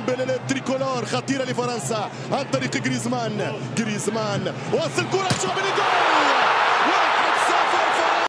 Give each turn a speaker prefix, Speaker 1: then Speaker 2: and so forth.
Speaker 1: قنبله التريكولور خطيره لفرنسا عن طريق جريزمان. وصل كره شوبير جول.